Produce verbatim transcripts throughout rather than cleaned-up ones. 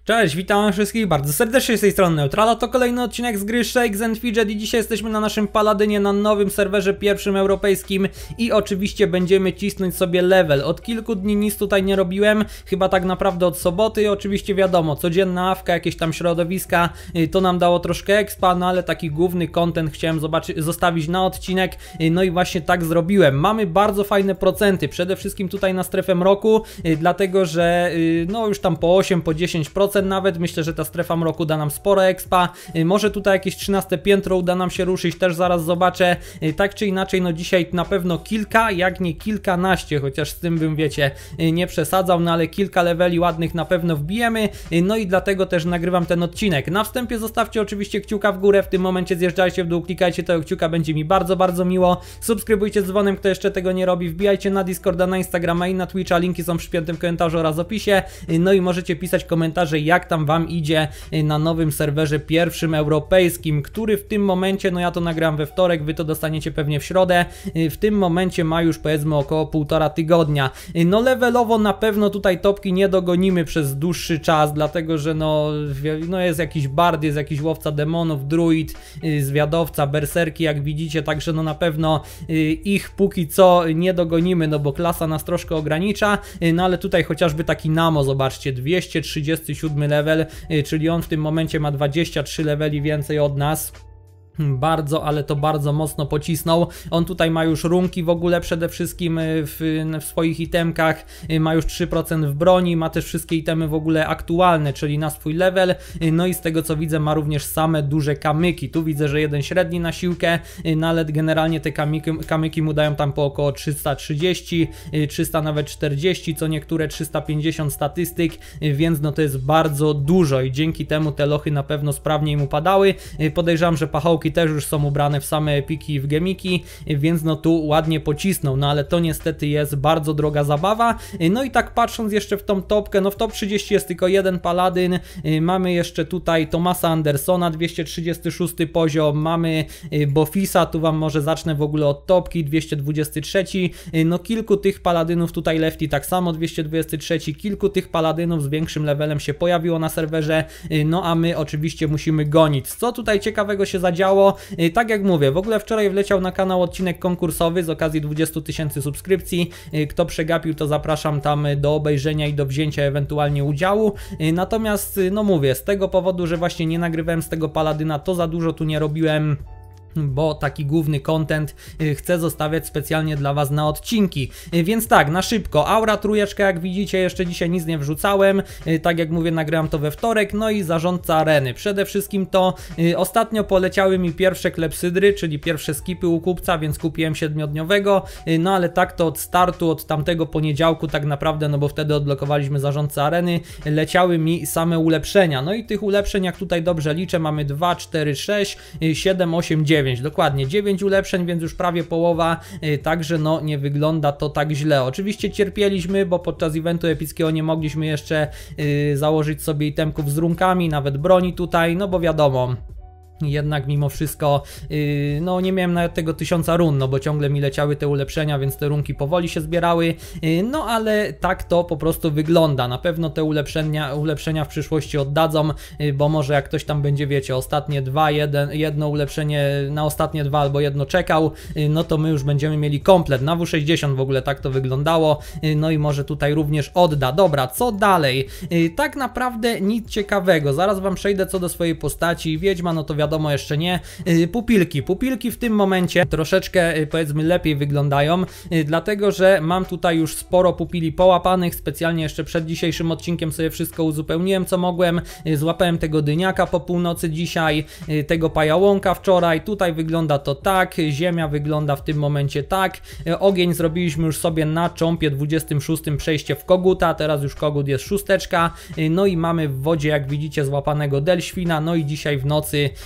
Cześć, witam wszystkich bardzo serdecznie z tej strony Neutrala, to kolejny odcinek z gry Shakes and Fidget i dzisiaj jesteśmy na naszym Paladynie, na nowym serwerze pierwszym europejskim i oczywiście będziemy cisnąć sobie level. Od kilku dni nic tutaj nie robiłem, chyba tak naprawdę od soboty i oczywiście wiadomo, codzienna awka, jakieś tam środowiska, to nam dało troszkę expa, no ale taki główny content chciałem zobaczyć, zostawić na odcinek, no i właśnie tak zrobiłem. Mamy bardzo fajne procenty, przede wszystkim tutaj na strefę mroku, dlatego że no już tam po osiem, po dziesięć procent nawet, myślę, że ta strefa mroku da nam sporo expa, może tutaj jakieś trzynaste piętro uda nam się ruszyć, też zaraz zobaczę, tak czy inaczej, no dzisiaj na pewno kilka, jak nie kilkanaście, chociaż z tym bym, wiecie, nie przesadzał, no ale kilka leveli ładnych na pewno wbijemy, no i dlatego też nagrywam ten odcinek. Na wstępie zostawcie oczywiście kciuka w górę, w tym momencie zjeżdżajcie w dół, klikajcie tego kciuka, będzie mi bardzo, bardzo miło, subskrybujcie z dzwonem, kto jeszcze tego nie robi, wbijajcie na Discorda, na Instagrama i na Twitcha, linki są w przypiętym komentarzu oraz opisie, no i możecie pisać komentarze, jak tam wam idzie na nowym serwerze pierwszym europejskim, który w tym momencie, no ja to nagram we wtorek, wy to dostaniecie pewnie w środę, w tym momencie ma już powiedzmy około półtora tygodnia. No levelowo na pewno tutaj topki nie dogonimy przez dłuższy czas, dlatego że no, no jest jakiś bard, jest jakiś łowca demonów, druid, zwiadowca, berserki jak widzicie, także no na pewno ich póki co nie dogonimy, no bo klasa nas troszkę ogranicza, no ale tutaj chociażby taki Namo, zobaczcie, dwieście trzydziesty siódmy level, czyli on w tym momencie ma dwadzieścia trzy leveli więcej od nas. Bardzo, ale to bardzo mocno pocisnął. On tutaj ma już runki w ogóle przede wszystkim w, w swoich itemkach, ma już trzy procent w broni, ma też wszystkie itemy w ogóle aktualne, czyli na swój level, no i z tego co widzę ma również same duże kamyki. Tu widzę, że jeden średni na siłkę, no ale generalnie te kamyki, kamyki mu dają tam po około trzysta trzydzieści, trzysta nawet czterdzieści, co niektóre trzysta pięćdziesiąt statystyk, więc no to jest bardzo dużo i dzięki temu te lochy na pewno sprawniej mu padały. Podejrzewam, że pachołki też już są ubrane w same epiki i w gemiki, więc no tu ładnie pocisnął, no ale to niestety jest bardzo droga zabawa. No i tak patrząc jeszcze w tą topkę, no w top trzydzieści jest tylko jeden paladyn, mamy jeszcze tutaj Thomasa Andersona, dwieście trzydziesty szósty poziom, mamy Bofisa, tu wam może zacznę w ogóle od topki, dwieście dwudziesty trzeci, no kilku tych paladynów, tutaj Lefty tak samo, dwieście dwudziesty trzeci, kilku tych paladynów z większym levelem się pojawiło na serwerze, no a my oczywiście musimy gonić. Co tutaj ciekawego się zadziało? Tak jak mówię, w ogóle wczoraj wleciał na kanał odcinek konkursowy z okazji dwudziestu tysięcy subskrypcji. Kto przegapił, to zapraszam tam do obejrzenia i do wzięcia ewentualnie udziału. Natomiast, no mówię, z tego powodu, że właśnie nie nagrywałem z tego Paladyna, to za dużo tu nie robiłem, bo taki główny content chcę zostawiać specjalnie dla was na odcinki. Więc tak, na szybko, aura trójeczka, jak widzicie, jeszcze dzisiaj nic nie wrzucałem, tak jak mówię, nagrałem to we wtorek, no i zarządca areny. Przede wszystkim to ostatnio poleciały mi pierwsze klepsydry, czyli pierwsze skipy u kupca, więc kupiłem siedmiodniowego, no ale tak to od startu, od tamtego poniedziałku tak naprawdę, no bo wtedy odblokowaliśmy zarządcę areny, leciały mi same ulepszenia. No i tych ulepszeń, jak tutaj dobrze liczę, mamy dwa, cztery, sześć, siedem, osiem, dziewięć. Dokładnie, dziewięć ulepszeń, więc już prawie połowa, yy, także no nie wygląda to tak źle. Oczywiście cierpieliśmy, bo podczas eventu epickiego nie mogliśmy jeszcze yy, założyć sobie itemków z runkami, nawet broni tutaj, no bo wiadomo, jednak mimo wszystko, yy, no nie miałem nawet tego tysiąca run, no bo ciągle mi leciały te ulepszenia, więc te runki powoli się zbierały, yy, no ale tak to po prostu wygląda. Na pewno te ulepszenia, ulepszenia w przyszłości oddadzą, yy, bo może jak ktoś tam będzie, wiecie, ostatnie dwa, jeden, jedno ulepszenie na ostatnie dwa albo jedno czekał, yy, no to my już będziemy mieli komplet. Na W sześćdziesiąt w ogóle tak to wyglądało, yy, no i może tutaj również odda. Dobra, co dalej? Yy, tak naprawdę nic ciekawego. Zaraz wam przejdę co do swojej postaci. Wiedźma, no to wiadomo, wiadomo jeszcze nie. Pupilki. Pupilki w tym momencie troszeczkę powiedzmy lepiej wyglądają, dlatego że mam tutaj już sporo pupili połapanych, specjalnie jeszcze przed dzisiejszym odcinkiem sobie wszystko uzupełniłem co mogłem, złapałem tego dyniaka po północy dzisiaj, tego pajałąka wczoraj, tutaj wygląda to tak, ziemia wygląda w tym momencie tak, ogień zrobiliśmy już sobie na cząpie dwudziestym szóstym przejście w koguta, teraz już kogut jest szósteczka, no i mamy w wodzie jak widzicie złapanego delświna, no i dzisiaj w nocy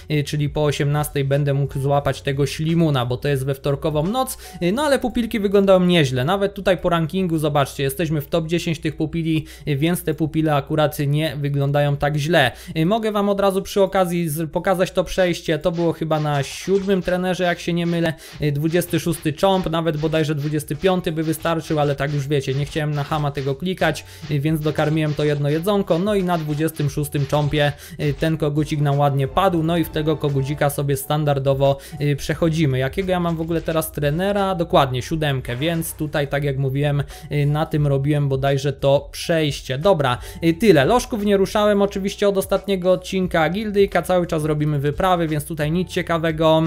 czyli po osiemnastej będę mógł złapać tego ślimuna, bo to jest we wtorkową noc, no ale pupilki wyglądają nieźle, nawet tutaj po rankingu zobaczcie, jesteśmy w top dziesięć tych pupili, więc te pupile akurat nie wyglądają tak źle. Mogę wam od razu przy okazji pokazać to przejście, to było chyba na siódmym trenerze, jak się nie mylę, dwudziesty szósty chomp, nawet bodajże dwudziesty piąty by wystarczył, ale tak już wiecie, nie chciałem na chama tego klikać, więc dokarmiłem to jedno jedzonko, no i na dwudziestym szóstym chompie ten kogucik nam ładnie padł, no i w tego kogucika sobie standardowo przechodzimy. Jakiego ja mam w ogóle teraz trenera? Dokładnie, siódemkę, więc tutaj tak jak mówiłem, na tym robiłem bodajże to przejście. Dobra, tyle, lożków nie ruszałem oczywiście od ostatniego odcinka, gildyjka, cały czas robimy wyprawy, więc tutaj nic ciekawego.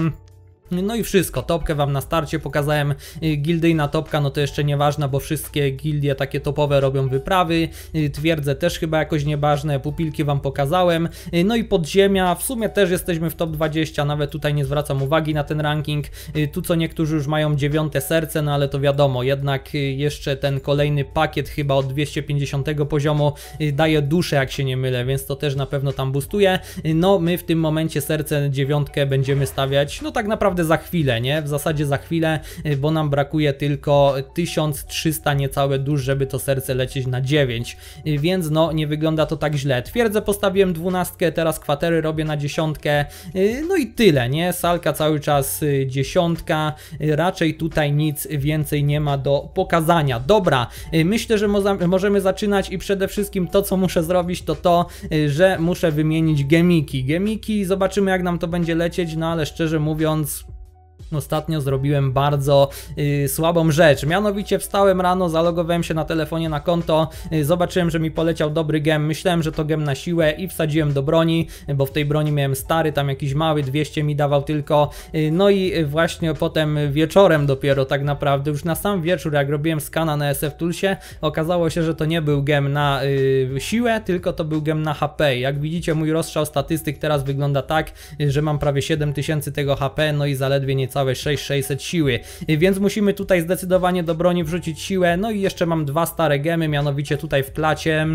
No i wszystko, topkę wam na starcie pokazałem, gildyjna topka, no to jeszcze nieważna, bo wszystkie gildie takie topowe robią wyprawy, twierdzę też chyba jakoś nieważne, pupilki wam pokazałem, no i podziemia, w sumie też jesteśmy w top dwadzieścia, nawet tutaj nie zwracam uwagi na ten ranking, tu co niektórzy już mają dziewiąte serce, no ale to wiadomo, jednak jeszcze ten kolejny pakiet chyba od dwieście pięćdziesiątego poziomu daje duszę, jak się nie mylę, więc to też na pewno tam boostuje. No my w tym momencie serce dziewiątkę będziemy stawiać, no tak naprawdę za chwilę, nie? W zasadzie za chwilę, bo nam brakuje tylko tysiąc trzysta niecałe dusz, żeby to serce lecieć na dziewięć, więc no nie wygląda to tak źle. Twierdzę postawiłem dwunastkę, teraz kwatery robię na dziesiątkę, no i tyle, nie? Salka cały czas dziesiątka, raczej tutaj nic więcej nie ma do pokazania. Dobra, myślę, że możemy zaczynać i przede wszystkim to, co muszę zrobić, to to, że muszę wymienić gemiki. Gemiki, zobaczymy jak nam to będzie lecieć, no ale szczerze mówiąc, ostatnio zrobiłem bardzo y, słabą rzecz, mianowicie wstałem rano, zalogowałem się na telefonie na konto, y, zobaczyłem, że mi poleciał dobry gem, myślałem, że to gem na siłę i wsadziłem do broni, bo w tej broni miałem stary, tam jakiś mały, dwieście mi dawał tylko, y, no i właśnie potem wieczorem dopiero tak naprawdę, już na sam wieczór jak robiłem skana na S F Toolsie, okazało się, że to nie był gem na y, siłę, tylko to był gem na H P. Jak widzicie, mój rozstrzał statystyk teraz wygląda tak, y, że mam prawie siedem tysięcy tego H P, no i zaledwie niecałe sześć tysięcy sześćset siły, więc musimy tutaj zdecydowanie do broni wrzucić siłę. No i jeszcze mam dwa stare gemy, mianowicie tutaj w klacie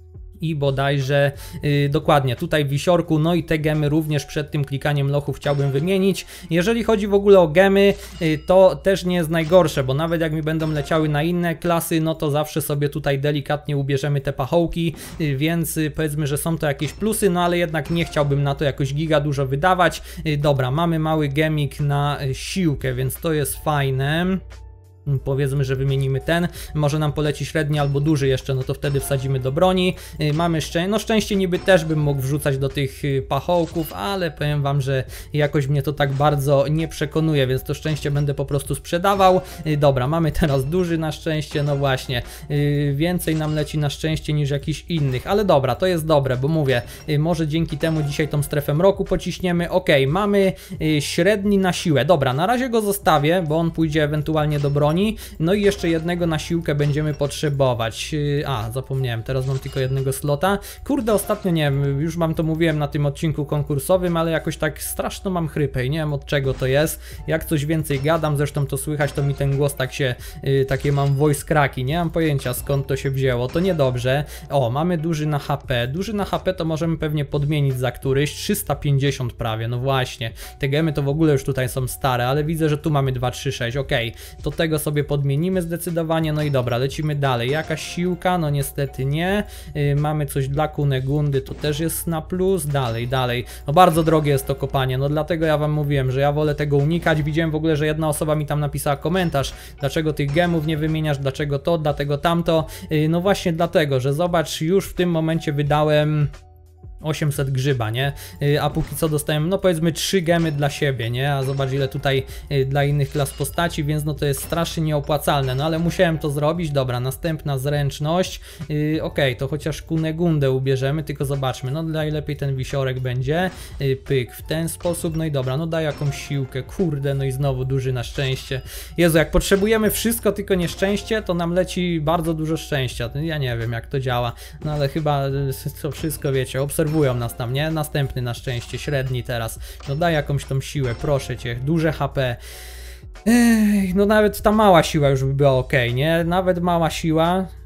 i bodajże yy, dokładnie tutaj w wisiorku, no i te gemy również przed tym klikaniem lochów chciałbym wymienić. Jeżeli chodzi w ogóle o gemy, yy, to też nie jest najgorsze, bo nawet jak mi będą leciały na inne klasy, no to zawsze sobie tutaj delikatnie ubierzemy te pachołki, yy, więc yy, powiedzmy, że są to jakieś plusy, no ale jednak nie chciałbym na to jakoś giga dużo wydawać. Yy, dobra, mamy mały gemik na yy, siłkę, więc to jest fajne. Powiedzmy, że wymienimy ten, może nam poleci średni albo duży jeszcze, no to wtedy wsadzimy do broni. Yy, mamy szczęście, no szczęście niby też bym mógł wrzucać do tych yy, pachołków, ale powiem wam, że jakoś mnie to tak bardzo nie przekonuje, więc to szczęście będę po prostu sprzedawał. Yy, dobra, mamy teraz duży na szczęście, no właśnie, yy, więcej nam leci na szczęście niż jakichś innych, ale dobra, to jest dobre, bo mówię, yy, może dzięki temu dzisiaj tą strefę mroku pociśniemy. Ok, mamy yy, średni na siłę, dobra, na razie go zostawię, bo on pójdzie ewentualnie do broni. No i jeszcze jednego na siłkę będziemy potrzebować. A, zapomniałem, teraz mam tylko jednego slota. Kurde, ostatnio nie wiem, już wam to mówiłem na tym odcinku konkursowym, ale jakoś tak straszno mam chrypę i nie wiem od czego to jest. Jak coś więcej gadam, zresztą to słychać, to mi ten głos tak się, yy, takie mam voice cracki, nie mam pojęcia skąd to się wzięło, to niedobrze. O, mamy duży na H P, duży na H P to możemy pewnie podmienić za któryś, trzysta pięćdziesiąt prawie, no właśnie. Te gemy to w ogóle już tutaj są stare, ale widzę, że tu mamy dwa, trzy, sześć, ok, to tego sobie podmienimy zdecydowanie. No i dobra, lecimy dalej. Jakaś siłka? No niestety nie. Yy, mamy coś dla Kunegundy, to też jest na plus. Dalej, dalej. No bardzo drogie jest to kopanie, no dlatego ja wam mówiłem, że ja wolę tego unikać. Widziałem w ogóle, że jedna osoba mi tam napisała komentarz, dlaczego tych gemów nie wymieniasz, dlaczego to, dlatego tamto. Yy, no właśnie dlatego, że zobacz, już w tym momencie wydałem osiemset grzyba, nie? A póki co dostałem, no powiedzmy trzy gemy dla siebie, nie? A zobacz ile tutaj dla innych klas postaci, więc no to jest strasznie nieopłacalne, no ale musiałem to zrobić. Dobra, następna zręczność, yy, ok, to chociaż Kunegundę ubierzemy, tylko zobaczmy, no najlepiej ten wisiorek będzie, yy, pyk, w ten sposób, no i dobra, no daj jakąś siłkę, kurde, no i znowu duży na szczęście. Jezu, jak potrzebujemy wszystko, tylko nie szczęście, to nam leci bardzo dużo szczęścia, ja nie wiem jak to działa, no ale chyba to wszystko wiecie, obserwuję nas tam, nie? Następny na szczęście, średni teraz. No daj jakąś tą siłę, proszę cię, duże H P. Ech, no nawet ta mała siła już by była ok, nie? Nawet mała siła.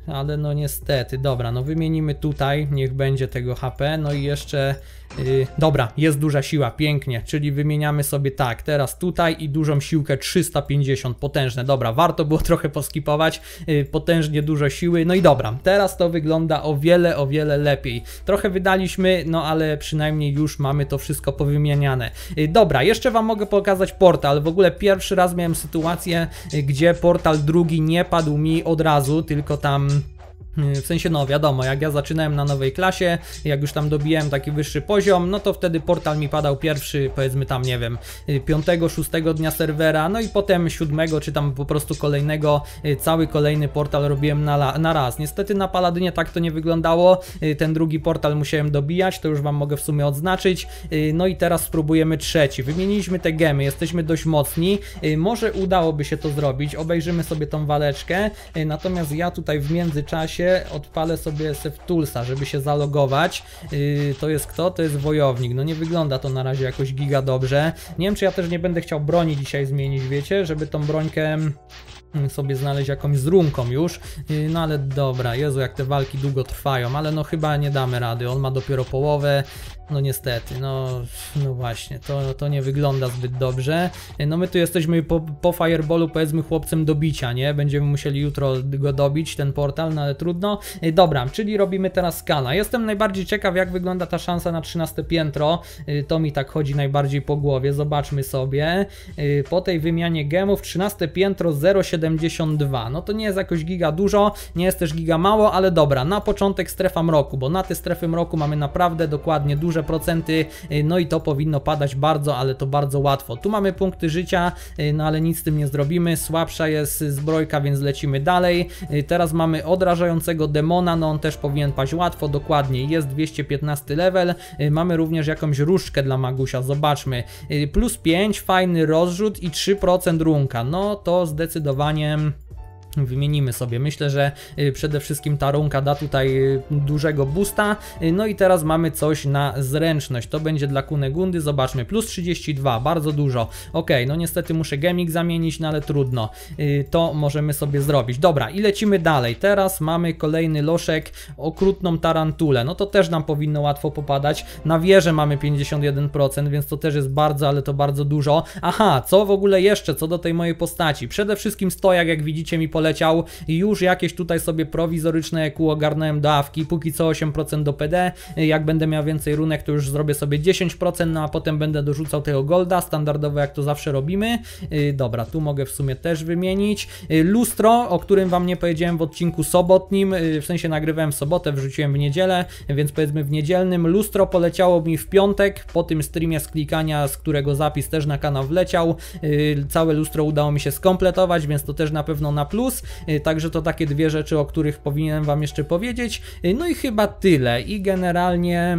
ale no niestety, dobra, no wymienimy tutaj, niech będzie tego H P, no i jeszcze, yy, dobra, jest duża siła, pięknie, czyli wymieniamy sobie tak, teraz tutaj i dużą siłkę trzysta pięćdziesiąt, potężne, dobra, warto było trochę poskipować, yy, potężnie dużo siły, no i dobra, teraz to wygląda o wiele, o wiele lepiej, trochę wydaliśmy, no ale przynajmniej już mamy to wszystko powymieniane. Yy, dobra, jeszcze wam mogę pokazać portal, w ogóle pierwszy raz miałem sytuację, yy, gdzie portal drugi nie padł mi od razu, tylko tam w sensie, no wiadomo, jak ja zaczynałem na nowej klasie, jak już tam dobijałem taki wyższy poziom, no to wtedy portal mi padał pierwszy, powiedzmy tam, nie wiem, piątego, szóstego dnia serwera, no i potem siódmego, czy tam po prostu kolejnego, cały kolejny portal robiłem na, na raz. Niestety na Paladynie tak to nie wyglądało, ten drugi portal musiałem dobijać, to już wam mogę w sumie odznaczyć, no i teraz spróbujemy trzeci. Wymieniliśmy te gemy, jesteśmy dość mocni, może udałoby się to zrobić, obejrzymy sobie tą waleczkę, natomiast ja tutaj w międzyczasie odpalę sobie SafeToolsa, żeby się zalogować. Yy, to jest kto? To jest wojownik. No nie wygląda to na razie jakoś giga dobrze. Nie wiem, czy ja też nie będę chciał broni dzisiaj zmienić, wiecie, żeby tą brońkę sobie znaleźć jakąś z runką już, yy, no ale dobra, Jezu, jak te walki długo trwają, ale no chyba nie damy rady, on ma dopiero połowę. No niestety, no, no właśnie, to, to nie wygląda zbyt dobrze. No my tu jesteśmy po, po Fireballu, powiedzmy, chłopcem do bicia, nie? Będziemy musieli jutro go dobić, ten portal, no ale trudno. Dobra, czyli robimy teraz skana. Jestem najbardziej ciekaw, jak wygląda ta szansa na trzynaste piętro. To mi tak chodzi najbardziej po głowie. Zobaczmy sobie. Po tej wymianie gemów trzynaste piętro zero przecinek siedemdziesiąt dwa. No to nie jest jakoś giga dużo, nie jest też giga mało, ale dobra, na początek strefa mroku, bo na te strefy mroku mamy naprawdę dokładnie duże procenty, no i to powinno padać bardzo, ale to bardzo łatwo. Tu mamy punkty życia, no ale nic z tym nie zrobimy, słabsza jest zbrojka, więc lecimy dalej. Teraz mamy odrażającego demona, no on też powinien paść łatwo, dokładnie, jest dwieście piętnasty level. Mamy również jakąś różdżkę dla Magusia, zobaczmy, plus pięć, fajny rozrzut i trzy procent runka, no to zdecydowanie wymienimy sobie. Myślę, że przede wszystkim ta runka da tutaj dużego boosta. No i teraz mamy coś na zręczność. To będzie dla Kunegundy. Zobaczmy. Plus trzydzieści dwa. Bardzo dużo. Ok, no niestety muszę gemik zamienić, no ale trudno. To możemy sobie zrobić. Dobra, i lecimy dalej. Teraz mamy kolejny loszek. Okrutną tarantulę. No to też nam powinno łatwo popadać. Na wieżę mamy pięćdziesiąt jeden procent, więc to też jest bardzo, ale to bardzo dużo. Aha, co w ogóle jeszcze, co do tej mojej postaci? Przede wszystkim stojak, jak widzicie, mi poleciał. Już jakieś tutaj sobie prowizoryczne E Q ogarnąłem do awki, póki co osiem procent do P D, jak będę miał więcej runek, to już zrobię sobie dziesięć procent, no a potem będę dorzucał tego golda, standardowo jak to zawsze robimy. Yy, dobra, tu mogę w sumie też wymienić. Yy, lustro, o którym wam nie powiedziałem w odcinku sobotnim, yy, w sensie nagrywałem w sobotę, wrzuciłem w niedzielę, więc powiedzmy w niedzielnym. Lustro poleciało mi w piątek, po tym streamie z klikania, z którego zapis też na kanał wleciał. Yy, całe lustro udało mi się skompletować, więc to też na pewno na plus. Także to takie dwie rzeczy, o których powinienem wam jeszcze powiedzieć. No i chyba tyle. I generalnie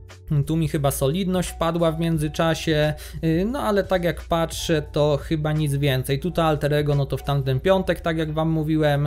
tu mi chyba solidność padła w międzyczasie, no ale tak jak patrzę, to chyba nic więcej. Tutaj alterego, no to w tamten piątek, tak jak wam mówiłem.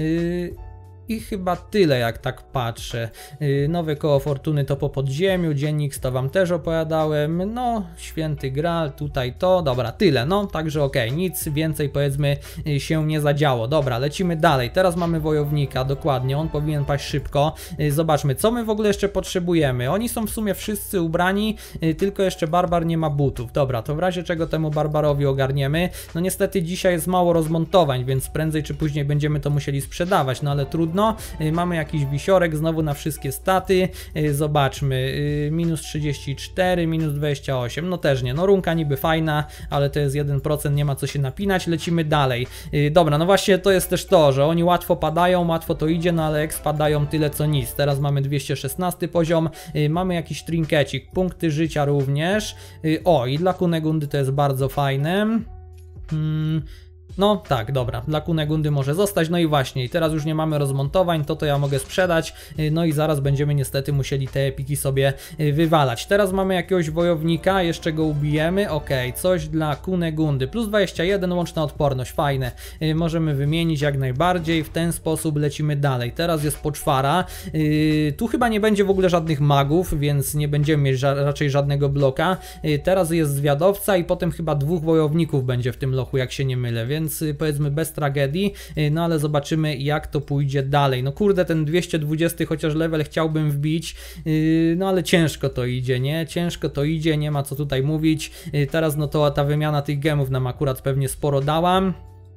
I chyba tyle, jak tak patrzę. Yy, nowe koło fortuny to po podziemiu, dziennik to wam też opowiadałem, no święty Graal, tutaj to, dobra, tyle, no także okej, okay, nic więcej powiedzmy yy, się nie zadziało. Dobra, lecimy dalej, teraz mamy wojownika, dokładnie, on powinien paść szybko. Yy, zobaczmy, co my w ogóle jeszcze potrzebujemy. Oni są w sumie wszyscy ubrani, yy, tylko jeszcze barbar nie ma butów. Dobra, to w razie czego temu barbarowi ogarniemy. No niestety dzisiaj jest mało rozmontowań, więc prędzej czy później będziemy to musieli sprzedawać, no ale trudno. No, mamy jakiś wisiorek znowu na wszystkie staty, zobaczmy, minus trzydzieści cztery, minus dwadzieścia osiem, no też nie, no runka niby fajna, ale to jest jeden procent, nie ma co się napinać, lecimy dalej. Dobra, no właśnie to jest też to, że oni łatwo padają, łatwo to idzie, no ale jak spadają tyle co nic. Teraz mamy dwieście szesnasty poziom, mamy jakiś trinkecik, punkty życia również, o i dla Kunegundy to jest bardzo fajne. Hmm. No tak, dobra, dla Kunegundy może zostać, no i właśnie, i teraz już nie mamy rozmontowań, to to ja mogę sprzedać, no i zaraz będziemy niestety musieli te epiki sobie wywalać. Teraz mamy jakiegoś wojownika, jeszcze go ubijemy, ok, coś dla Kunegundy, plus dwadzieścia jeden, łączna odporność, fajne, możemy wymienić jak najbardziej, w ten sposób lecimy dalej. Teraz jest poczwara, tu chyba nie będzie w ogóle żadnych magów, więc nie będziemy mieć ża raczej żadnego bloka. Teraz jest zwiadowca i potem chyba dwóch wojowników będzie w tym lochu, jak się nie mylę, więc powiedzmy bez tragedii, no ale zobaczymy jak to pójdzie dalej. No kurde, ten dwieście dwadzieścia chociaż level chciałbym wbić, no ale ciężko to idzie, nie? Ciężko to idzie, nie ma co tutaj mówić. Teraz no to ta wymiana tych gemów nam akurat pewnie sporo dała.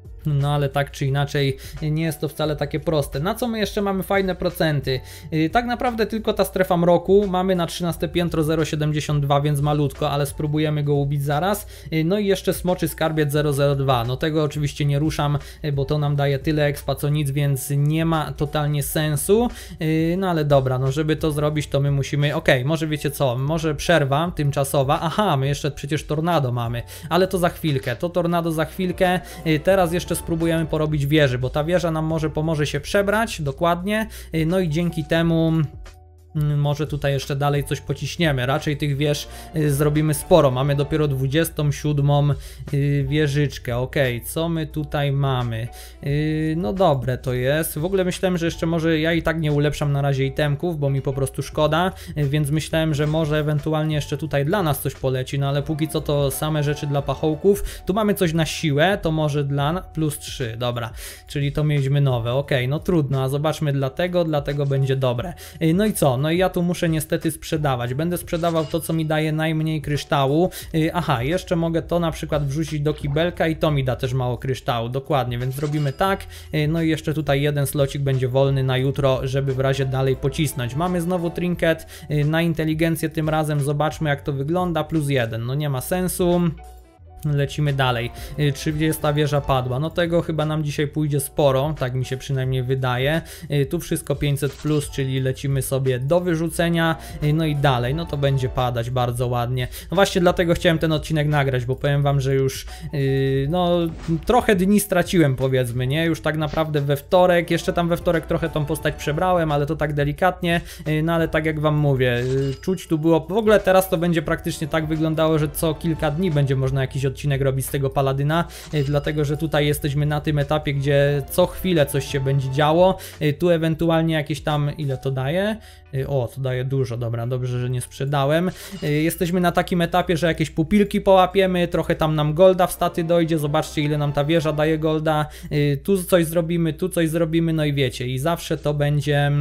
No ale tak czy inaczej nie jest to wcale takie proste. Na co my jeszcze mamy fajne procenty? Yy, tak naprawdę tylko ta strefa mroku. Mamy na trzynaste piętro zero przecinek siedemdziesiąt dwa, więc malutko, ale spróbujemy go ubić zaraz. Yy, no i jeszcze smoczy skarbiec zero zero dwa. No tego oczywiście nie ruszam, yy, bo to nam daje tyle expa co nic, więc nie ma totalnie sensu. Yy, no ale dobra, no żeby to zrobić to my musimy... Okej, okay, może wiecie co? Może przerwa tymczasowa. Aha, my jeszcze przecież tornado mamy. Ale to za chwilkę. To tornado za chwilkę. Yy, teraz jeszcze spróbujemy porobić wieży, bo ta wieża nam może pomoże się przebrać, dokładnie, no i dzięki temu może tutaj jeszcze dalej coś pociśniemy. Raczej tych wież y, zrobimy sporo. Mamy dopiero dwudziestą siódmą y, wieżyczkę. Ok, co my tutaj mamy? Y, no dobre to jest. W ogóle myślałem, że jeszcze może ja i tak nie ulepszam na razie itemków, bo mi po prostu szkoda, y, więc myślałem, że może ewentualnie jeszcze tutaj dla nas coś poleci, no ale póki co to same rzeczy dla pachołków. Tu mamy coś na siłę, to może dla plus trzy, dobra, czyli to mieliśmy nowe. Ok, no trudno, a zobaczmy dlatego, dlatego będzie dobre. Y, no i co? No i ja tu muszę niestety sprzedawać. Będę sprzedawał to, co mi daje najmniej kryształu. Yy, aha, jeszcze mogę to na przykład wrzucić do kibelka i to mi da też mało kryształu. Dokładnie, więc zrobimy tak. Yy, no i jeszcze tutaj jeden slocik będzie wolny na jutro, żeby w razie dalej pocisnąć. Mamy znowu trinket yy, na inteligencję tym razem. Zobaczmy jak to wygląda. Plus jeden. No nie ma sensu. Lecimy dalej. trzydziesta wieża padła. No tego chyba nam dzisiaj pójdzie sporo, tak mi się przynajmniej wydaje. Tu wszystko pięćset plus, czyli lecimy sobie do wyrzucenia. No i dalej, no to będzie padać bardzo ładnie. No właśnie dlatego chciałem ten odcinek nagrać, bo powiem wam, że już yy, no trochę dni straciłem, powiedzmy, nie? Już tak naprawdę we wtorek, jeszcze tam we wtorek trochę tą postać przebrałem, ale to tak delikatnie. Yy, no ale tak jak wam mówię, yy, czuć tu było, w ogóle teraz to będzie praktycznie tak wyglądało, że co kilka dni będzie można jakiś odcinek robić z tego paladyna, yy, dlatego że tutaj jesteśmy na tym etapie, gdzie co chwilę coś się będzie działo, yy, tu ewentualnie jakieś tam, ile to daje? Yy, o, to daje dużo, dobra, dobrze, że nie sprzedałem. Yy, jesteśmy na takim etapie, że jakieś pupilki połapiemy, trochę tam nam golda w staty dojdzie, zobaczcie ile nam ta wieża daje golda, yy, tu coś zrobimy, tu coś zrobimy, no i wiecie, i zawsze to będzie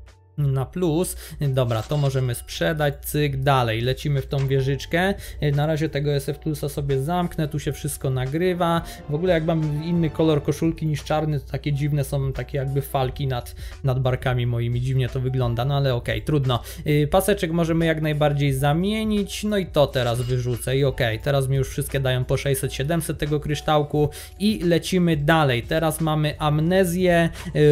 na plus. Dobra, to możemy sprzedać, cyk, dalej, lecimy w tą wieżyczkę. Na razie tego S F Toolsa sobie zamknę, tu się wszystko nagrywa. W ogóle jak mam inny kolor koszulki niż czarny, to takie dziwne są, takie jakby falki nad, nad barkami moimi, dziwnie to wygląda, no ale okej, okay, trudno. Paseczek możemy jak najbardziej zamienić, no i to teraz wyrzucę i okej, okay, teraz mi już wszystkie dają po sześćset siedemset tego kryształku i lecimy dalej. Teraz mamy amnezję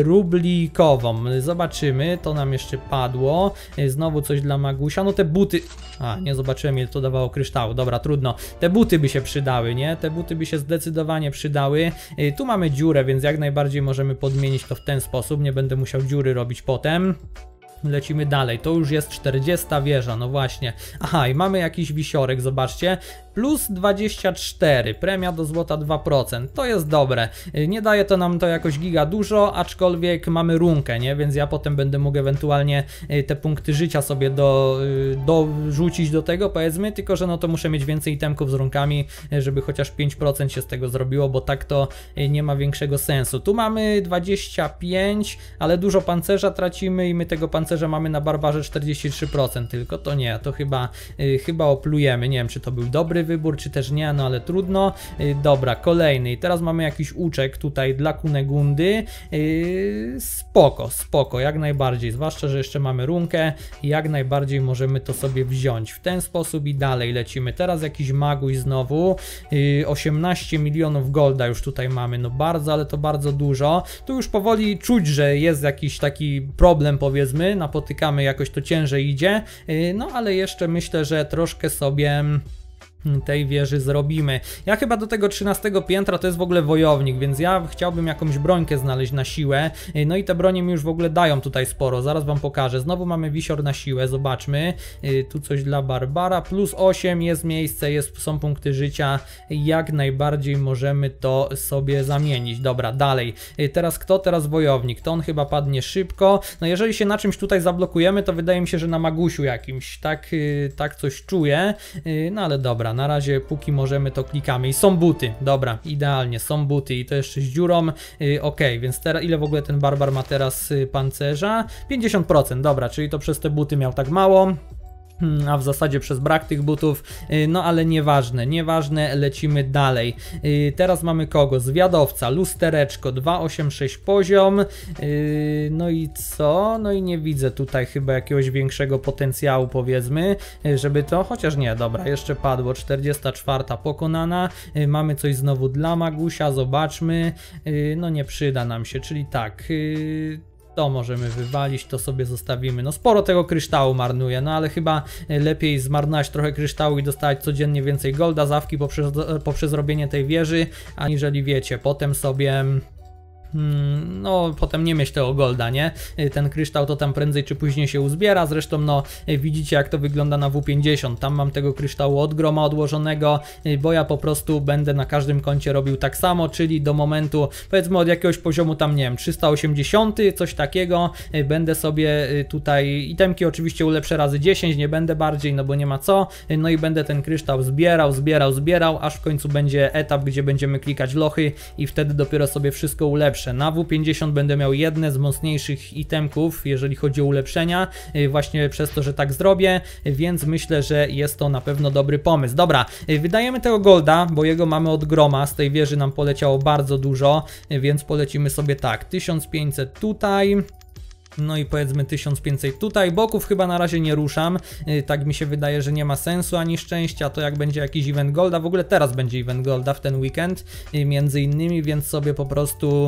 rublikową, zobaczymy, to nam jeszcze padło, znowu coś dla Magusia, no te buty, a nie zobaczyłem ile to dawało kryształu, dobra, trudno, te buty by się przydały, nie, te buty by się zdecydowanie przydały, tu mamy dziurę, więc jak najbardziej możemy podmienić to w ten sposób, nie będę musiał dziury robić potem. Lecimy dalej, to już jest czterdziesta wieża, no właśnie. Aha, i mamy jakiś wisiorek, zobaczcie. Plus dwadzieścia cztery, premia do złota dwa procent, to jest dobre. Nie daje to nam to jakoś giga dużo, aczkolwiek mamy runkę, nie? Więc ja potem będę mógł ewentualnie te punkty życia sobie do, dorzucić do tego, powiedzmy, tylko że no to muszę mieć więcej itemków z runkami, żeby chociaż pięć procent się z tego zrobiło, bo tak to nie ma większego sensu. Tu mamy dwadzieścia pięć, ale dużo pancerza tracimy i my tego pancerza mamy na barbarze czterdzieści trzy procent tylko, to nie, to chyba, chyba oplujemy, nie wiem czy to był dobry wybór, czy też nie, no ale trudno. Yy, dobra, kolejny. I teraz mamy jakiś łuczek tutaj dla Kunegundy. Yy, spoko, spoko, jak najbardziej. Zwłaszcza, że jeszcze mamy runkę. Jak najbardziej możemy to sobie wziąć. W ten sposób i dalej lecimy. Teraz jakiś Maguś znowu. Yy, osiemnaście milionów golda już tutaj mamy. No bardzo, ale to bardzo dużo. Tu już powoli czuć, że jest jakiś taki problem, powiedzmy. Napotykamy, jakoś to ciężej idzie. Yy, no ale jeszcze myślę, że troszkę sobie tej wieży zrobimy. Ja chyba do tego trzynastego piętra to jest w ogóle wojownik, więc ja chciałbym jakąś brońkę znaleźć na siłę. No i te bronie mi już w ogóle dają tutaj sporo, zaraz wam pokażę. Znowu mamy wisior na siłę, zobaczmy. Tu coś dla Barbara, plus osiem, jest miejsce, jest, są punkty życia. Jak najbardziej możemy to sobie zamienić. Dobra, dalej. Teraz kto? Teraz wojownik. To on chyba padnie szybko. No jeżeli się na czymś tutaj zablokujemy, to wydaje mi się, że na Magusiu jakimś. Tak, tak coś czuję. No ale dobra. dobra, na razie póki możemy to klikamy i są buty, dobra, idealnie, są buty i to jeszcze z dziurą, yy, ok, więc teraz ile w ogóle ten barbar ma teraz yy, pancerza? pięćdziesiąt procent, dobra, czyli to przez te buty miał tak mało. A w zasadzie przez brak tych butów, no ale nieważne, nieważne, lecimy dalej. Teraz mamy kogo? Zwiadowca, lustereczko, dwieście osiemdziesiąt sześć poziom, no i co? No i nie widzę tutaj chyba jakiegoś większego potencjału, powiedzmy, żeby to, chociaż nie, dobra, jeszcze padło, czterdziesta czwarta pokonana, mamy coś znowu dla Magusia, zobaczmy, no nie przyda nam się, czyli tak... To możemy wywalić, to sobie zostawimy. No sporo tego kryształu marnuje, no ale chyba lepiej zmarnować trochę kryształu i dostawać codziennie więcej golda, zawki poprzez, poprzez robienie tej wieży, aniżeli wiecie, potem sobie... no potem nie mieć tego golda, nie? Ten kryształ to tam prędzej czy później się uzbiera, zresztą no widzicie jak to wygląda na W pięćdziesiąt, tam mam tego kryształu od groma odłożonego, bo ja po prostu będę na każdym koncie robił tak samo, czyli do momentu, powiedzmy od jakiegoś poziomu tam nie wiem, trzysta osiemdziesiąt, coś takiego, będę sobie tutaj, itemki oczywiście ulepszę razy dziesięć, nie będę bardziej, no bo nie ma co, no i będę ten kryształ zbierał, zbierał, zbierał, aż w końcu będzie etap, gdzie będziemy klikać lochy i wtedy dopiero sobie wszystko ulepszę. Na W pięćdziesiąt będę miał jedne z mocniejszych itemków, jeżeli chodzi o ulepszenia, właśnie przez to, że tak zrobię, więc myślę, że jest to na pewno dobry pomysł. Dobra, wydajemy tego golda, bo jego mamy od groma, z tej wieży nam poleciało bardzo dużo, więc polecimy sobie tak, tysiąc pięćset tutaj. No i powiedzmy tysiąc pięćset tutaj, boków chyba na razie nie ruszam, tak mi się wydaje, że nie ma sensu ani szczęścia, to jak będzie jakiś event golda, w ogóle teraz będzie event golda w ten weekend między innymi, więc sobie po prostu...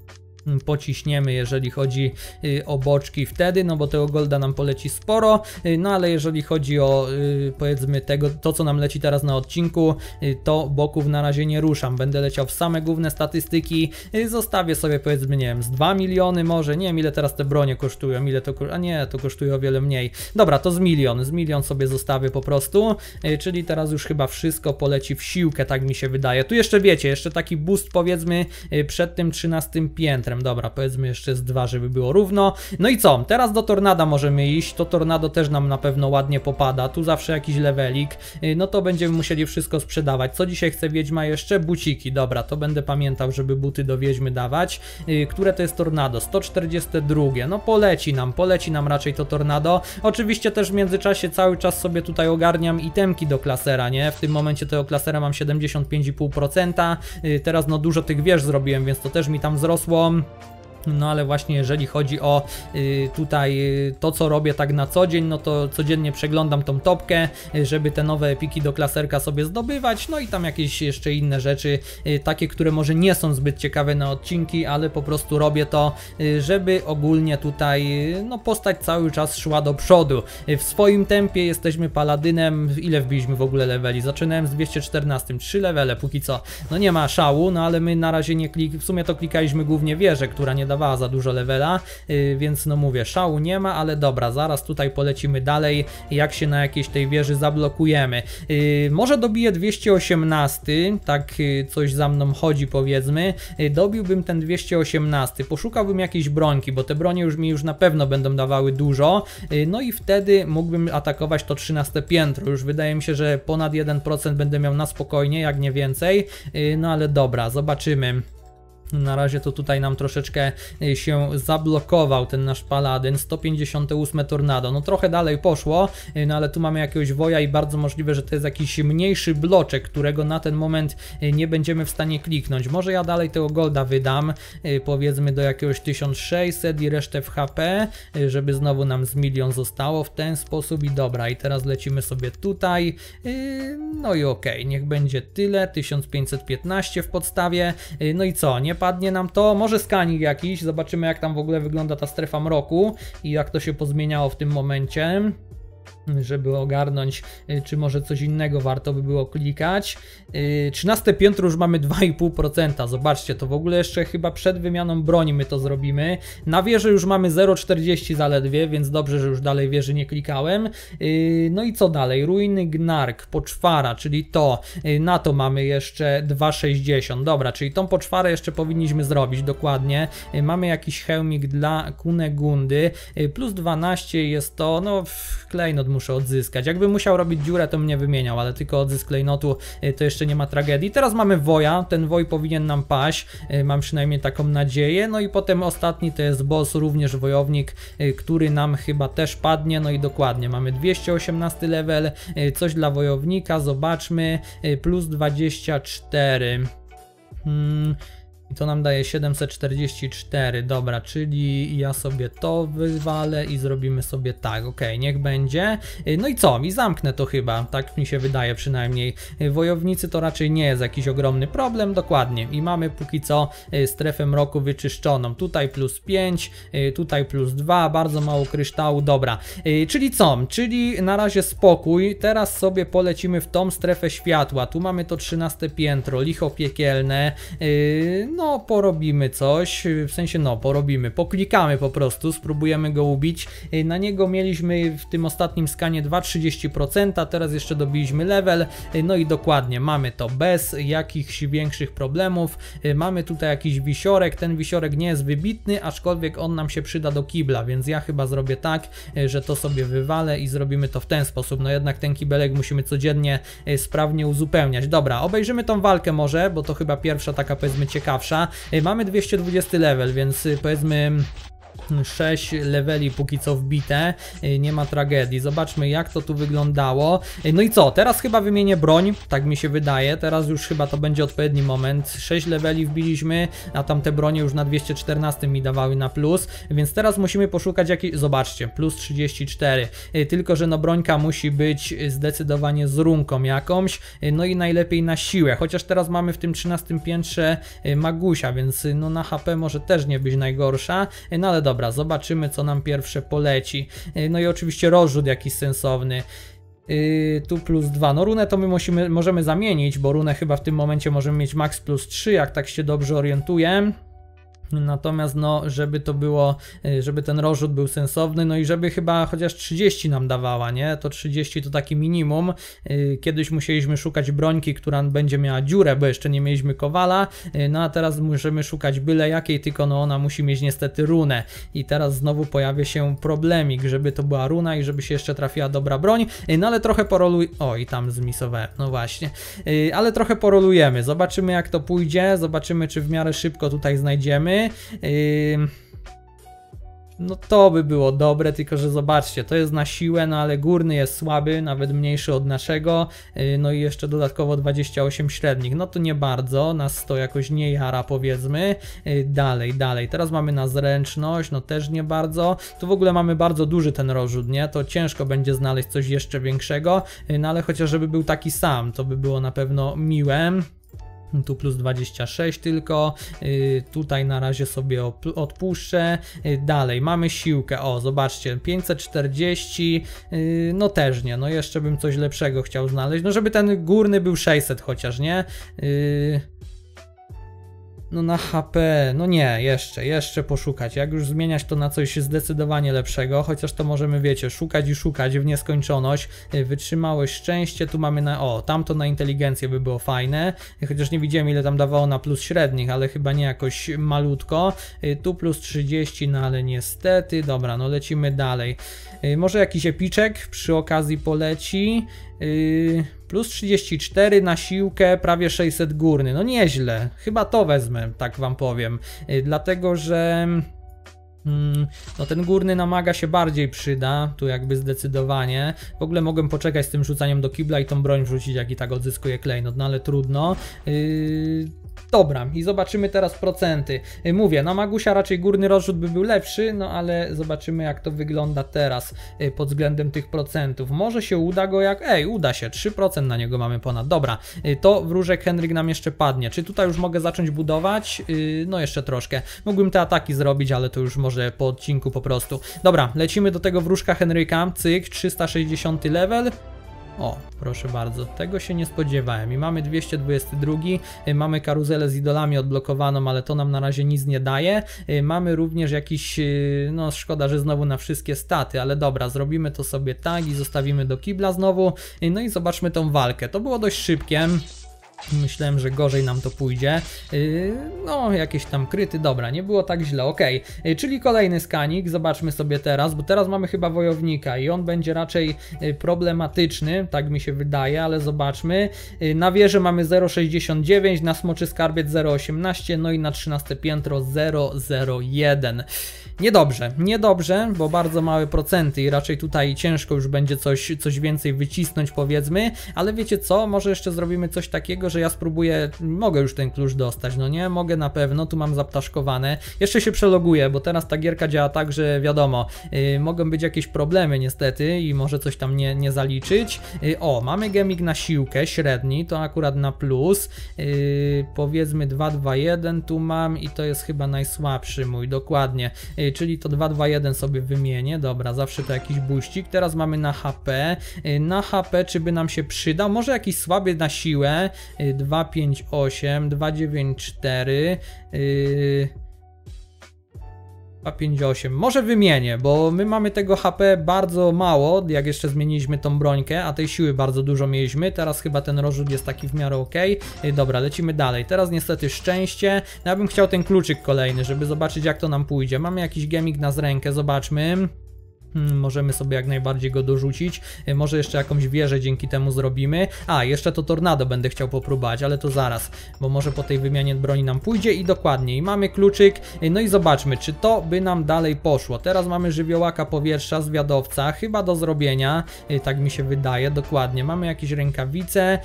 pociśniemy, jeżeli chodzi o boczki wtedy, no bo tego golda nam poleci sporo, no ale jeżeli chodzi o powiedzmy tego, to co nam leci teraz na odcinku, to boków na razie nie ruszam, będę leciał w same główne statystyki, zostawię sobie powiedzmy, nie wiem, z dwa miliony może, nie wiem ile teraz te bronie kosztują, ile to, a nie, to kosztuje o wiele mniej, dobra, to z milion, z milion sobie zostawię po prostu, czyli teraz już chyba wszystko poleci w siłkę, tak mi się wydaje, tu jeszcze wiecie, jeszcze taki boost powiedzmy przed tym trzynastym piętrem. Dobra, powiedzmy jeszcze z dwa, żeby było równo. No i co? Teraz do tornada możemy iść. To tornado też nam na pewno ładnie popada. Tu zawsze jakiś levelik. No to będziemy musieli wszystko sprzedawać. Co dzisiaj chce wiedźma jeszcze? Buciki. Dobra, to będę pamiętał, żeby buty do wiedźmy dawać. Które to jest tornado? sto czterdzieści dwa. No poleci nam, poleci nam raczej to tornado. Oczywiście też w międzyczasie cały czas sobie tutaj ogarniam itemki do klasera, nie? W tym momencie tego klasera mam siedemdziesiąt pięć i pół procent. Teraz no dużo tych wież zrobiłem, więc to też mi tam wzrosło. No ale właśnie jeżeli chodzi o y, tutaj y, to co robię tak na co dzień, no to codziennie przeglądam tą topkę, y, żeby te nowe epiki do klaserka sobie zdobywać, no i tam jakieś jeszcze inne rzeczy, y, takie, które może nie są zbyt ciekawe na odcinki, ale po prostu robię to, y, żeby ogólnie tutaj y, no postać cały czas szła do przodu. Y, w swoim tempie jesteśmy paladynem, ile wbiliśmy w ogóle leveli? Zaczynałem z dwieście czternaście, trzy levele póki co, no nie ma szału, no ale my na razie nie klik, w sumie to klikaliśmy głównie wieżę, która nie da dawała za dużo levela, yy, więc no mówię, szału nie ma, ale dobra, zaraz tutaj polecimy dalej, jak się na jakiejś tej wieży zablokujemy. Yy, może dobiję dwieście osiemnaście, tak yy, coś za mną chodzi powiedzmy, yy, dobiłbym ten dwieście osiemnaście, poszukałbym jakiejś brońki, bo te bronie już mi już na pewno będą dawały dużo, yy, no i wtedy mógłbym atakować to trzynaste piętro, już wydaje mi się, że ponad jeden procent będę miał na spokojnie, jak nie więcej, yy, no ale dobra, zobaczymy. Na razie to tutaj nam troszeczkę się zablokował ten nasz paladyn, sto pięćdziesiąte ósme tornado, no trochę dalej poszło, no ale tu mamy jakiegoś woja i bardzo możliwe, że to jest jakiś mniejszy bloczek, którego na ten moment nie będziemy w stanie kliknąć. Może ja dalej tego golda wydam, powiedzmy do jakiegoś tysiąc sześćset i resztę w H P, żeby znowu nam z milion zostało w ten sposób i dobra, i teraz lecimy sobie tutaj, no i okej, okay, niech będzie tyle, tysiąc pięćset piętnaście w podstawie, no i co, nie padnie nam to, może skanik jakiś, zobaczymy jak tam w ogóle wygląda ta strefa mroku i jak to się pozmieniało w tym momencie, żeby ogarnąć, czy może coś innego warto by było klikać. trzynaste piętro już mamy dwa i pół procent, zobaczcie, to w ogóle jeszcze chyba przed wymianą broni my to zrobimy. Na wieży już mamy zero przecinek czterdzieści zaledwie, więc dobrze, że już dalej wieży nie klikałem. No i co dalej? Ruiny Gnark, poczwara, czyli to, na to mamy jeszcze dwa sześćdziesiąt, dobra, czyli tą poczwarę jeszcze powinniśmy zrobić dokładnie. Mamy jakiś hełmik dla Kunegundy, plus dwanaście jest to, no klejnot muszę odzyskać. Jakbym musiał robić dziurę, to mnie wymieniał, ale tylko odzysk klejnotu to jeszcze nie ma tragedii. Teraz mamy woja, ten woj powinien nam paść, mam przynajmniej taką nadzieję. No i potem ostatni to jest boss, również wojownik, który nam chyba też padnie. No i dokładnie, mamy dwieście osiemnasty level, coś dla wojownika, zobaczmy, plus dwadzieścia cztery. Hmm. I to nam daje siedemset czterdzieści cztery, dobra, czyli ja sobie to wywalę i zrobimy sobie tak, ok, niech będzie. No i co? I zamknę to chyba, tak mi się wydaje przynajmniej. Wojownicy to raczej nie jest jakiś ogromny problem, dokładnie. I mamy póki co strefę mroku wyczyszczoną. Tutaj plus pięć, tutaj plus dwa, bardzo mało kryształu, dobra. Czyli co? Czyli na razie spokój, teraz sobie polecimy w tą strefę światła. Tu mamy to trzynaste piętro, licho piekielne, no No, porobimy coś, w sensie no, porobimy, poklikamy po prostu, spróbujemy go ubić. Na niego mieliśmy w tym ostatnim skanie dwa przecinek trzydzieści procent, a teraz jeszcze dobiliśmy level, no i dokładnie, mamy to bez jakichś większych problemów. Mamy tutaj jakiś wisiorek, ten wisiorek nie jest wybitny, aczkolwiek on nam się przyda do kibla, więc ja chyba zrobię tak, że to sobie wywalę i zrobimy to w ten sposób. No jednak ten kibelek musimy codziennie sprawnie uzupełniać. Dobra, obejrzymy tą walkę może, bo to chyba pierwsza taka, powiedzmy, ciekawsza. Mamy dwieście dwudziesty level, więc powiedzmy sześć leveli póki co wbite, nie ma tragedii. Zobaczmy, jak to tu wyglądało. No i co, teraz chyba wymienię broń, tak mi się wydaje, teraz już chyba to będzie odpowiedni moment. sześć leveli wbiliśmy, a tam te bronie już na dwieście czternaście mi dawały na plus, więc teraz musimy poszukać jakiejś, zobaczcie, plus trzydzieści cztery, tylko że no brońka musi być zdecydowanie z runką jakąś, no i najlepiej na siłę, chociaż teraz mamy w tym trzynastym piętrze Magusia, więc no na H P może też nie być najgorsza, no ale dobra. Dobra, zobaczymy, co nam pierwsze poleci. No i oczywiście rozrzut jakiś sensowny. Yy, tu plus dwa. No runę to my musimy, możemy zamienić, bo runę chyba w tym momencie możemy mieć max plus trzy, jak tak się dobrze orientuję. Natomiast no, żeby to było, żeby ten rozrzut był sensowny, no i żeby chyba chociaż trzydzieści nam dawała, nie? To trzydzieści to taki minimum. Kiedyś musieliśmy szukać brońki, która będzie miała dziurę, bo jeszcze nie mieliśmy kowala, no a teraz możemy szukać byle jakiej, tylko no ona musi mieć niestety runę. I teraz znowu pojawia się problemik, żeby to była runa i żeby się jeszcze trafiła dobra broń, no ale trochę poroluj... O, i tam zmisowałem, no właśnie. Ale trochę porolujemy, zobaczymy jak to pójdzie, zobaczymy czy w miarę szybko tutaj znajdziemy. Yy, no to by było dobre, tylko że zobaczcie, to jest na siłę, no ale górny jest słaby, nawet mniejszy od naszego, yy, no i jeszcze dodatkowo dwadzieścia osiem średnich, no to nie bardzo, nas to jakoś nie jara powiedzmy. Yy, dalej, dalej, teraz mamy na zręczność, no też nie bardzo, tu w ogóle mamy bardzo duży ten rozrzut, nie, to ciężko będzie znaleźć coś jeszcze większego, yy, no ale chociaż żeby był taki sam, to by było na pewno miłe. Tu plus dwadzieścia sześć tylko, yy, tutaj na razie sobie odpuszczę, yy, dalej mamy siłkę, o zobaczcie, pięćset czterdzieści, yy, no też nie, no jeszcze bym coś lepszego chciał znaleźć, no żeby ten górny był sześćset chociaż, nie? Yy... No na H P, no nie, jeszcze, jeszcze poszukać, jak już zmieniać to na coś zdecydowanie lepszego, chociaż to możemy, wiecie, szukać i szukać w nieskończoność. Wytrzymałość, szczęście, tu mamy na, o, tamto na inteligencję by było fajne, chociaż nie widziałem ile tam dawało na plus średnich, ale chyba nie jakoś malutko, tu plus trzydzieści, no ale niestety, dobra, no lecimy dalej. Może jakiś epiczek przy okazji poleci. Yy, plus trzydzieści cztery na siłkę, prawie sześćset górny, no nieźle, chyba to wezmę, tak wam powiem, yy, dlatego że Hmm, no ten górny na maga się bardziej przyda, tu jakby zdecydowanie. W ogóle mogłem poczekać z tym rzucaniem do kibla i tą broń wrzucić, jak i tak odzyskuje klejnot, no ale trudno. Yy... Dobra, i zobaczymy teraz procenty. Mówię, na Magusia raczej górny rozrzut by był lepszy, no ale zobaczymy jak to wygląda teraz pod względem tych procentów. Może się uda go jak... Ej, uda się, trzy procent na niego mamy ponad. Dobra, to wróżek Henryk nam jeszcze padnie. Czy tutaj już mogę zacząć budować? No jeszcze troszkę. Mógłbym te ataki zrobić, ale to już może po odcinku po prostu. Dobra, lecimy do tego wróżka Henryka. Cyk, trzysta sześćdziesiąty level. O, proszę bardzo, tego się nie spodziewałem i mamy dwieście dwadzieścia dwa, mamy karuzelę z idolami odblokowaną, ale to nam na razie nic nie daje, mamy również jakiś, no szkoda, że znowu na wszystkie staty, ale dobra, zrobimy to sobie tak i zostawimy do kibla znowu, no i zobaczmy tą walkę, to było dość szybkie. Myślałem, że gorzej nam to pójdzie. Yy, no, jakieś tam kryty, dobra, nie było tak źle, ok. Yy, czyli kolejny skanik, zobaczmy sobie teraz, bo teraz mamy chyba wojownika i on będzie raczej yy, problematyczny, tak mi się wydaje, ale zobaczmy. Yy, na wieży mamy zero przecinek sześćdziesiąt dziewięć, na smoczy skarbiec zero przecinek osiemnaście, no i na trzynaste piętro zero przecinek zero jeden. Niedobrze, niedobrze, bo bardzo małe procenty i raczej tutaj ciężko już będzie coś, coś więcej wycisnąć, powiedzmy, ale wiecie co, może jeszcze zrobimy coś takiego, że ja spróbuję, mogę już ten klucz dostać, no nie, mogę na pewno, tu mam zaptaszkowane, jeszcze się przeloguję, bo teraz ta gierka działa tak, że wiadomo, yy, mogą być jakieś problemy niestety i może coś tam nie, nie zaliczyć. Yy, o, mamy gemik na siłkę, średni, to akurat na plus, yy, powiedzmy dwa dwa jeden tu mam i to jest chyba najsłabszy mój, dokładnie. Yy, czyli to dwa dwa jeden sobie wymienię, dobra, zawsze to jakiś buścik. Teraz mamy na H P, na H P czy by nam się przydał, może jakiś słaby na siłę, dwa pięć osiem, dwa dziewięć cztery, yy... dwa pięć osiem, może wymienię, bo my mamy tego H P bardzo mało, jak jeszcze zmieniliśmy tą brońkę, a tej siły bardzo dużo mieliśmy, teraz chyba ten rozrzut jest taki w miarę ok. Dobra, lecimy dalej, teraz niestety szczęście, no ja bym chciał ten kluczyk kolejny, żeby zobaczyć jak to nam pójdzie. Mamy jakiś gemik na rękę, zobaczmy. Hmm, możemy sobie jak najbardziej go dorzucić, może jeszcze jakąś wieżę dzięki temu zrobimy. A, jeszcze to tornado będę chciał popróbować, ale to zaraz, bo może po tej wymianie broni nam pójdzie i dokładnie, i mamy kluczyk, no i zobaczmy, czy to by nam dalej poszło. Teraz mamy żywiołaka powietrza, zwiadowca, chyba do zrobienia, tak mi się wydaje, dokładnie. Mamy jakieś rękawice,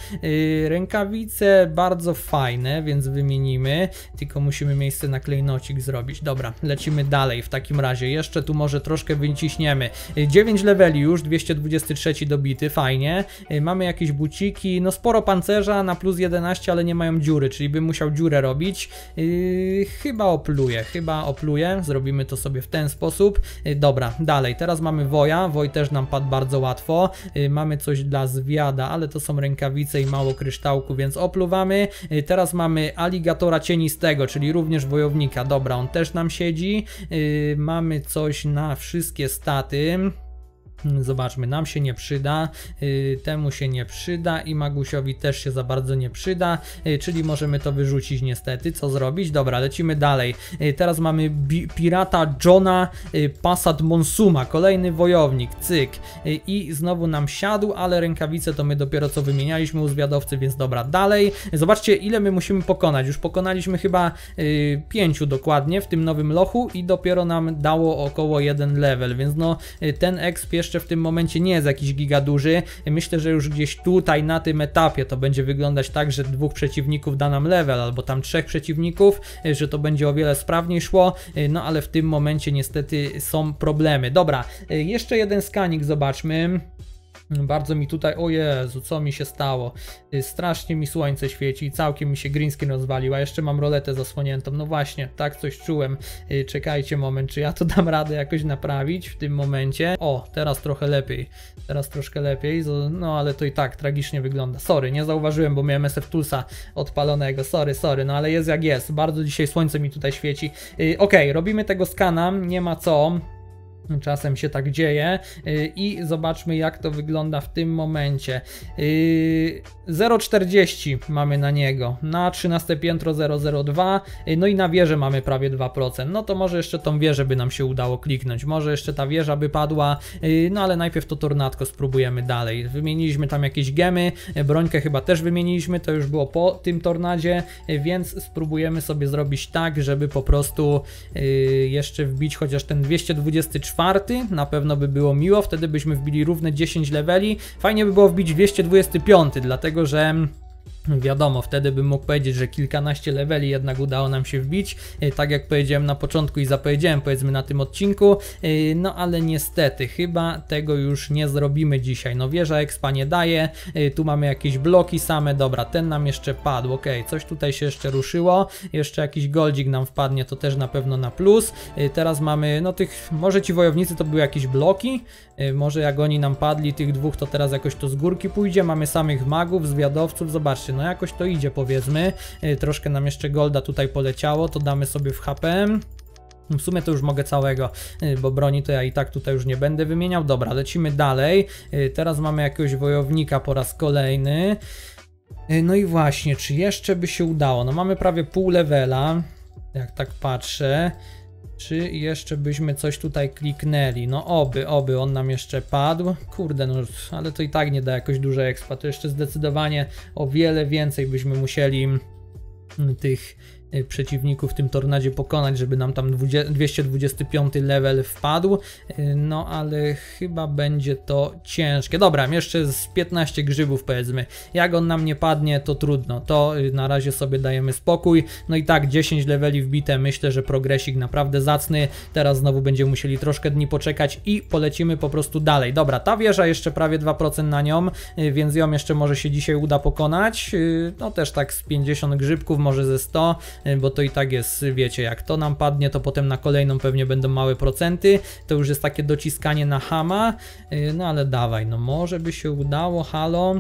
rękawice bardzo fajne, więc wymienimy, tylko musimy miejsce na klejnocik zrobić. Dobra, lecimy dalej w takim razie, jeszcze tu może troszkę wyciśniemy. dziewięć leveli już, dwieście dwadzieścia trzy dobity, fajnie. Mamy jakieś buciki, no sporo pancerza na plus jedenaście, ale nie mają dziury, czyli bym musiał dziurę robić. Yy, chyba opluję, chyba opluję, zrobimy to sobie w ten sposób. Yy, dobra, dalej, teraz mamy woja, woj też nam padł bardzo łatwo. Yy, mamy coś dla zwiada, ale to są rękawice i mało kryształku, więc opluwamy. Yy, teraz mamy aligatora cienistego, czyli również wojownika, dobra, on też nam siedzi. Yy, mamy coś na wszystkie staty. Zobaczmy, nam się nie przyda, yy, temu się nie przyda i Magusiowi też się za bardzo nie przyda, yy, czyli możemy to wyrzucić niestety. Co zrobić? Dobra, lecimy dalej. Yy, teraz mamy pirata Johna yy, Passat Monsuma, kolejny wojownik, cyk. Yy, I znowu nam siadł, ale rękawice to my dopiero co wymienialiśmy u zwiadowcy, więc dobra, dalej. Zobaczcie, ile my musimy pokonać. Już pokonaliśmy chyba yy, pięciu dokładnie w tym nowym lochu i dopiero nam dało około jeden level, więc no yy, ten exp jeszcze w tym momencie nie jest jakiś giga duży. Myślę, że już gdzieś tutaj na tym etapie to będzie wyglądać tak, że dwóch przeciwników da nam level, albo tam trzech przeciwników, że to będzie o wiele sprawniej szło, no ale w tym momencie niestety są problemy. Dobra, jeszcze jeden skanik zobaczmy. Bardzo mi tutaj, o Jezu, co mi się stało? Strasznie mi słońce świeci i całkiem mi się green screen rozwalił, a jeszcze mam roletę zasłoniętą. No właśnie, tak coś czułem. Czekajcie moment, czy ja to dam radę jakoś naprawić w tym momencie? O, teraz trochę lepiej. Teraz troszkę lepiej, no ale to i tak tragicznie wygląda. Sorry, nie zauważyłem, bo miałem S F Toolsa odpalonego. Sorry, sorry, no ale jest jak jest. Bardzo dzisiaj słońce mi tutaj świeci. Ok, robimy tego skana, nie ma co. Czasem się tak dzieje i zobaczmy jak to wygląda w tym momencie. zero przecinek czterdzieści mamy na niego, na trzynaste piętro zero zero dwa, no i na wieżę mamy prawie dwa procent. No to może jeszcze tą wieżę by nam się udało kliknąć, może jeszcze ta wieża by padła, no ale najpierw to tornadko spróbujemy dalej. Wymieniliśmy tam jakieś gemy, brońkę chyba też wymieniliśmy, to już było po tym tornadzie, więc spróbujemy sobie zrobić tak, żeby po prostu jeszcze wbić chociaż ten dwieście dwadzieścia cztery, na pewno by było miło, wtedy byśmy wbili równe dziesięć leveli. Fajnie by było wbić dwieście dwadzieścia pięć, dlatego że wiadomo, wtedy bym mógł powiedzieć, że kilkanaście leveli jednak udało nam się wbić, tak jak powiedziałem na początku i zapowiedziałem powiedzmy na tym odcinku, no ale niestety chyba tego już nie zrobimy dzisiaj. No wieża expa nie daje, tu mamy jakieś bloki same, dobra, ten nam jeszcze padł, ok, coś tutaj się jeszcze ruszyło, jeszcze jakiś goldzik nam wpadnie, to też na pewno na plus. Teraz mamy, no tych, może ci wojownicy to były jakieś bloki, może jak oni nam padli, tych dwóch, to teraz jakoś to z górki pójdzie, mamy samych magów, zwiadowców, zobaczcie, no jakoś to idzie powiedzmy, troszkę nam jeszcze golda tutaj poleciało, to damy sobie w H P. W sumie to już mogę całego, bo broni to ja i tak tutaj już nie będę wymieniał. Dobra, lecimy dalej, teraz mamy jakiegoś wojownika po raz kolejny. No i właśnie, czy jeszcze by się udało? No mamy prawie pół levela, jak tak patrzę. Czy jeszcze byśmy coś tutaj kliknęli? No oby, oby on nam jeszcze padł. Kurde, no ale to i tak nie da jakoś dużo expa. To jeszcze zdecydowanie o wiele więcej byśmy musieli tych przeciwników w tym tornadzie pokonać, żeby nam tam dwieście dwudziesty piąty level wpadł, no ale chyba będzie to ciężkie. Dobra, jeszcze z piętnaście grzybów powiedzmy, jak on nam nie padnie to trudno, to na razie sobie dajemy spokój. No i tak dziesięć leveli wbite, myślę, że progresik naprawdę zacny. Teraz znowu będziemy musieli troszkę dni poczekać i polecimy po prostu dalej. Dobra, ta wieża jeszcze prawie dwa procent na nią, więc ją jeszcze może się dzisiaj uda pokonać, no też tak z pięćdziesiąt grzybków, może ze sto, bo to i tak jest, wiecie, jak to nam padnie, to potem na kolejną pewnie będą małe procenty, to już jest takie dociskanie na chama, no ale dawaj, no może by się udało, halo,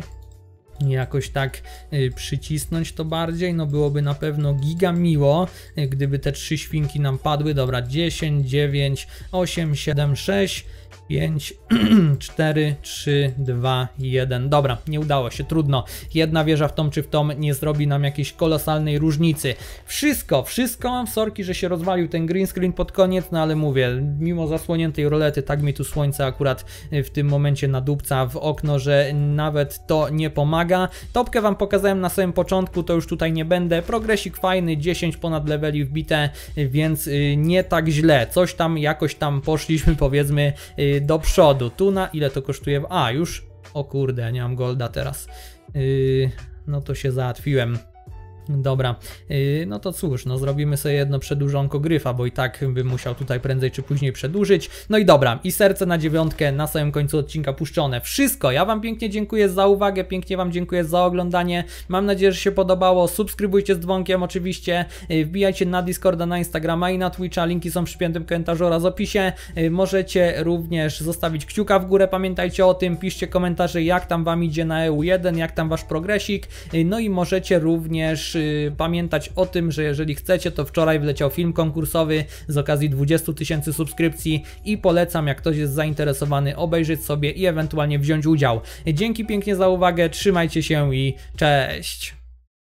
jakoś tak y, przycisnąć to bardziej, no byłoby na pewno giga miło, y, gdyby te trzy świnki nam padły. Dobra, dziesięć, dziewięć, osiem, siedem, sześć, pięć, cztery, trzy, dwa, jeden. Dobra, nie udało się, trudno. Jedna wieża w tą czy w tą nie zrobi nam jakiejś kolosalnej różnicy. Wszystko, wszystko, sorki, że się rozwalił ten green screen pod koniec, no ale mówię, mimo zasłoniętej rolety, tak mi tu słońce akurat w tym momencie nadupca w okno, że nawet to nie pomaga. Topkę wam pokazałem na samym początku, to już tutaj nie będę. Progresik fajny, dziesięć ponad leveli wbite, więc nie tak źle. Coś tam, jakoś tam poszliśmy, powiedzmy, do przodu. Tu na ile to kosztuje? A, już? O kurde, ja nie mam golda teraz. Yy, no to się załatwiłem. Dobra, yy, no to cóż, no zrobimy sobie jedno przedłużonko gryfa, bo i tak bym musiał tutaj prędzej czy później przedłużyć. No i dobra, i serce na dziewiątkę na samym końcu odcinka puszczone. Wszystko, ja wam pięknie dziękuję za uwagę, pięknie wam dziękuję za oglądanie. Mam nadzieję, że się podobało. Subskrybujcie z dzwonkiem oczywiście, yy, wbijajcie na Discorda, na Instagrama i na Twitcha, linki są w przypiętym komentarzu oraz opisie. Yy, możecie również zostawić kciuka w górę, pamiętajcie o tym, piszcie komentarze, jak tam wam idzie na E U jeden, jak tam wasz progresik. Yy, no i możecie również pamiętać o tym, że jeżeli chcecie, to wczoraj wleciał film konkursowy z okazji dwudziestu tysięcy subskrypcji i polecam, jak ktoś jest zainteresowany, obejrzeć sobie i ewentualnie wziąć udział. Dzięki pięknie za uwagę, trzymajcie się i cześć!